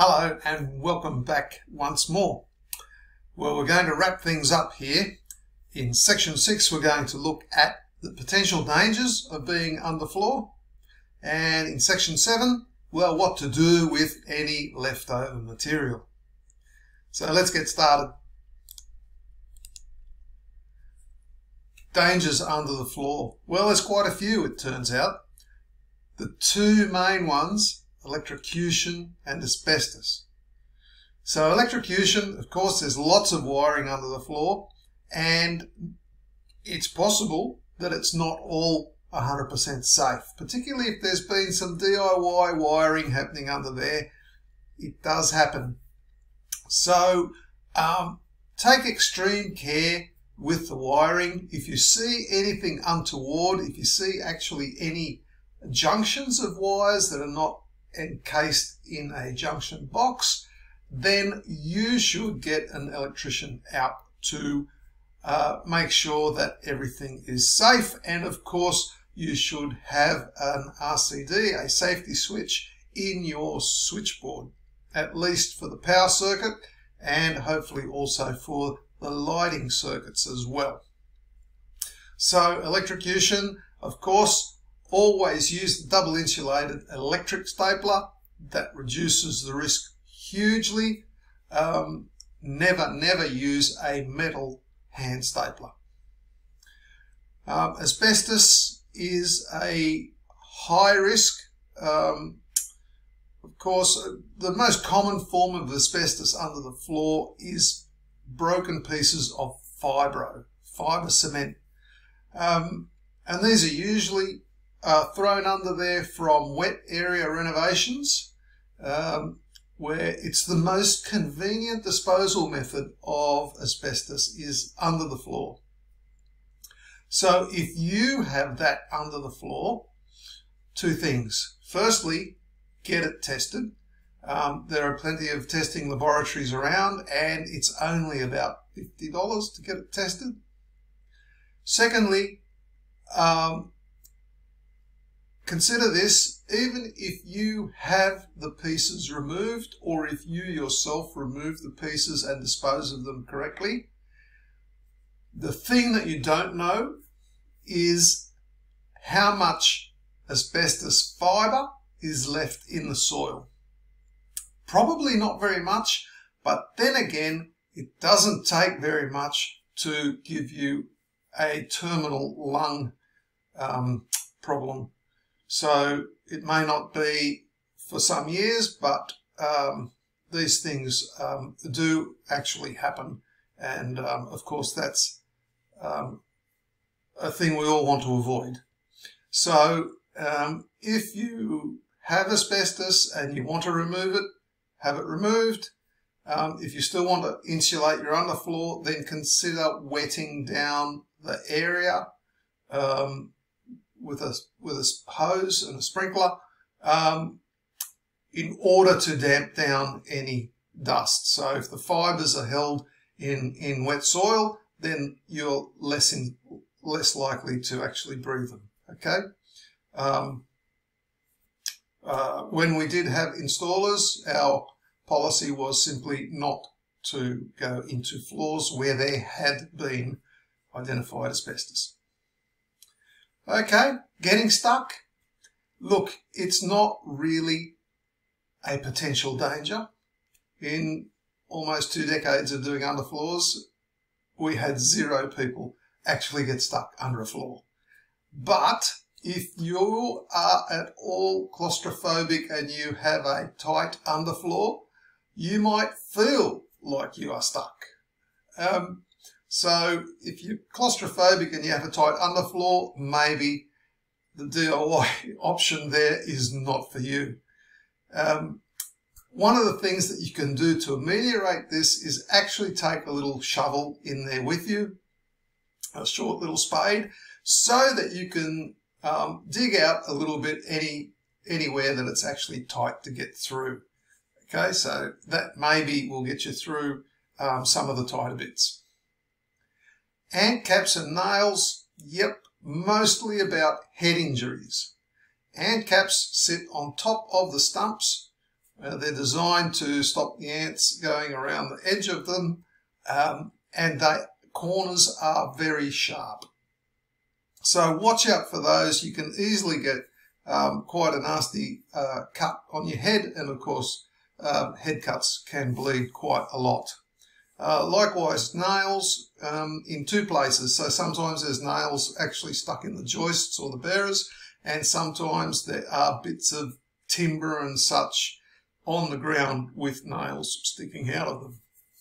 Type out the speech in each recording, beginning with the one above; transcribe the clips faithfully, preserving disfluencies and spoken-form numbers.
Hello and welcome back once more. Well, we're going to wrap things up here. In section six, we're going to look at the potential dangers of being underfloor. And in section seven, well, what to do with any leftover material. So let's get started. Dangers under the floor. Well, there's quite a few, it turns out. The two main ones, electrocution and asbestos. So electrocution, of course, there's lots of wiring under the floor, and it's possible that it's not all one hundred percent safe, particularly if there's been some D I Y wiring happening under there. It does happen. So um, take extreme care with the wiring. If you see anything untoward, if you see actually any junctions of wires that are not encased in a junction box, then you should get an electrician out to uh, make sure that everything is safe. And of course, you should have an R C D, a safety switch, in your switchboard, at least for the power circuit and hopefully also for the lighting circuits as well. So electrocution, of course, always use the double insulated electric stapler. That reduces the risk hugely. Um, never, never use a metal hand stapler. Um, asbestos is a high risk. Um, of course, the most common form of asbestos under the floor is broken pieces of fibro, fibre cement. Um, and these are usually uh, thrown under there from wet area renovations, um, where it's the most convenient disposal method of asbestos is under the floor. So if you have that under the floor, two things. Firstly, get it tested. Um, there are plenty of testing laboratories around, and it's only about fifty dollars to get it tested. Secondly, um, consider this, even if you have the pieces removed, or if you yourself remove the pieces and dispose of them correctly, the thing that you don't know is how much asbestos fibre is left in the soil. Probably not very much, but then again, it doesn't take very much to give you a terminal lung um, problem. So it may not be for some years, but um, these things um, do actually happen. And um, of course, that's um, a thing we all want to avoid. So um, if you have asbestos and you want to remove it, have it removed. Um, if you still want to insulate your underfloor, then consider wetting down the area um, with a with a hose and a sprinkler um, in order to damp down any dust. So if the fibres are held in in wet soil, then you're less in, less likely to actually breathe them. Okay. Um, uh, when we did have installers, our policy was simply not to go into floors where there had been identified asbestos. Okay, getting stuck. Look, it's not really a potential danger. In almost two decades of doing underfloors, we had zero people actually get stuck under a floor. But if you are at all claustrophobic and you have a tight underfloor, you might feel like you are stuck. Um, so if you're claustrophobic and you have a tight underfloor, maybe the D I Y option there is not for you. Um, one of the things that you can do to ameliorate this is actually take a little shovel in there with you, a short little spade, so that you can um, dig out a little bit any anywhere that it's actually tight to get through. Okay, so that maybe will get you through um, some of the tighter bits. Ant caps and nails, yep, mostly about head injuries. Ant caps sit on top of the stumps Uh, they're designed to stop the ants going around the edge of them, um, and the corners are very sharp. So watch out for those. You can easily get um, quite a nasty uh, cut on your head, and of course um, head cuts can bleed quite a lot. Uh, likewise, nails um, in two places. So sometimes there's nails actually stuck in the joists or the bearers, and sometimes there are bits of timber and such on the ground with nails sticking out of them.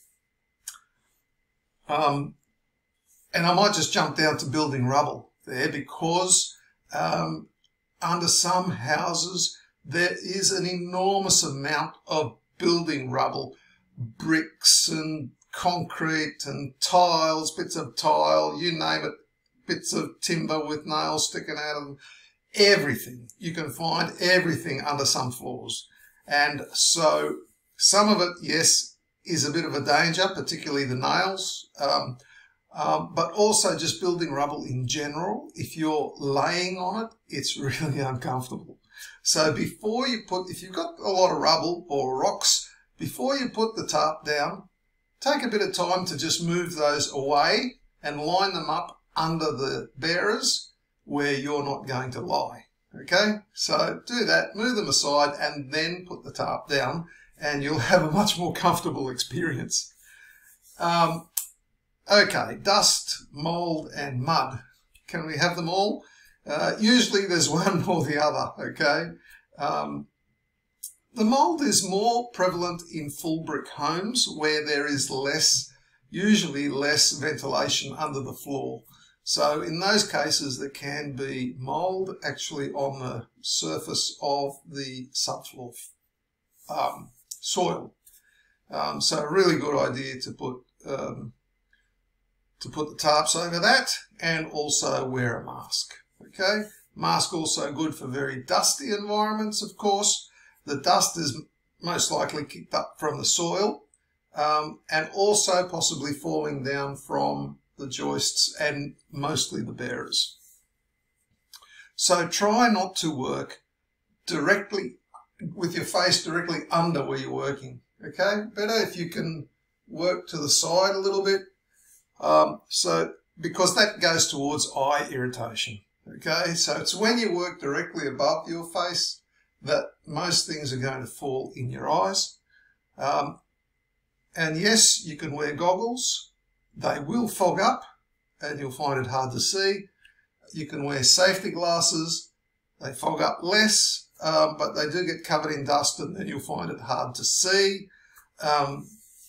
Um, and I might just jump down to building rubble there, because um, under some houses there is an enormous amount of building rubble, bricks and concrete and tiles, bits of tile, you name it, bits of timber with nails sticking out of them, everything. You can find everything under some floors. And so some of it, yes, is a bit of a danger, particularly the nails, um, um, but also just building rubble in general. If you're laying on it, it's really uncomfortable. So before you put, if you've got a lot of rubble or rocks, before you put the tarp down, take a bit of time to just move those away and line them up under the bearers where you're not going to lie. Okay, so do that, move them aside, and then put the tarp down, and you'll have a much more comfortable experience. Um, okay, dust, mold, and mud. Can we have them all? Uh, usually there's one or the other, okay? Um, the mold is more prevalent in full brick homes where there is less, usually less ventilation under the floor. So in those cases, there can be mold actually on the surface of the subfloor um, soil. Um, so a really good idea to put um, to put the tarps over that, and also wear a mask. Okay, mask also good for very dusty environments. Of course, the dust is most likely kicked up from the soil, um, and also possibly falling down from the joists and mostly the bearers. So try not to work directly with your face directly under where you're working. Okay, better if you can work to the side a little bit, um, so because that goes towards eye irritation. Okay, so it's when you work directly above your face that most things are going to fall in your eyes. Um, and yes, you can wear goggles. They will fog up and you'll find it hard to see. You can wear safety glasses. They fog up less, um, but they do get covered in dust, and then you'll find it hard to see. Um,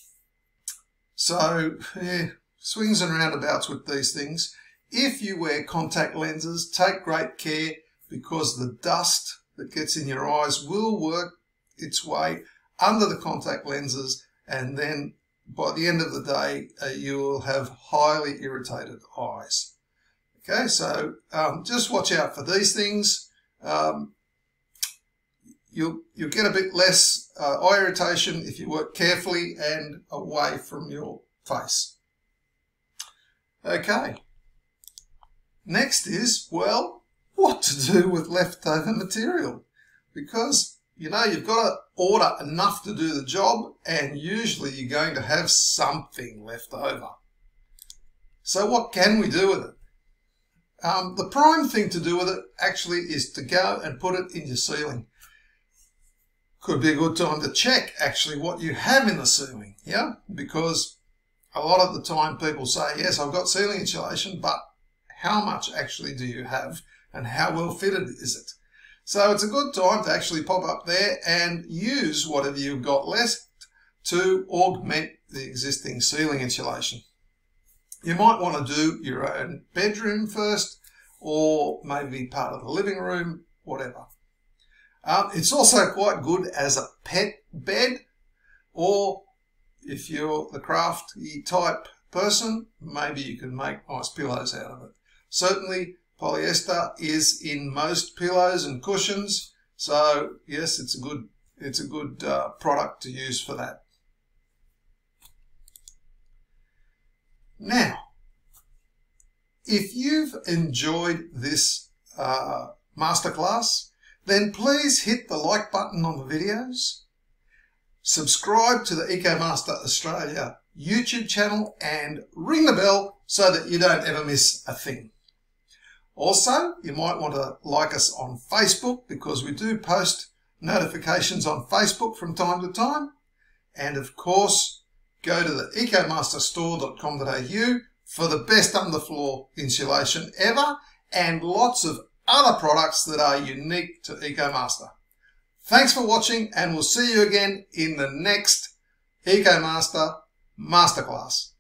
so, yeah, swings and roundabouts with these things. If you wear contact lenses, take great care, because the dust that gets in your eyes will work its way under the contact lenses, and then by the end of the day, uh, you will have highly irritated eyes. Okay, so um, just watch out for these things. Um, you'll, you'll get a bit less uh, eye irritation if you work carefully and away from your face. Okay, next is, well, what to do with leftover material, because you know you've got to order enough to do the job, and usually you're going to have something left over. So what can we do with it? Um, the prime thing to do with it actually is to go and put it in your ceiling. Could be a good time to check actually what you have in the ceiling, yeah, because a lot of the time people say, yes, I've got ceiling insulation, but how much actually do you have, and how well fitted is it? So it's a good time to actually pop up there and use whatever you've got left to augment the existing ceiling insulation. You might want to do your own bedroom first, or maybe part of the living room, whatever. Um, it's also quite good as a pet bed, or if you're the crafty type person, maybe you can make nice pillows out of it. Certainly, polyester is in most pillows and cushions, so yes, it's a good it's a good uh, product to use for that. Now, if you've enjoyed this uh, masterclass, then please hit the like button on the videos, subscribe to the ecoMaster Australia YouTube channel and ring the bell so that you don't ever miss a thing. Also, you might want to like us on Facebook because we do post notifications on Facebook from time to time. And of course, go to the eco master store dot com dot a u for the best underfloor insulation ever and lots of other products that are unique to ecoMaster. Thanks for watching, and we'll see you again in the next ecoMaster Masterclass.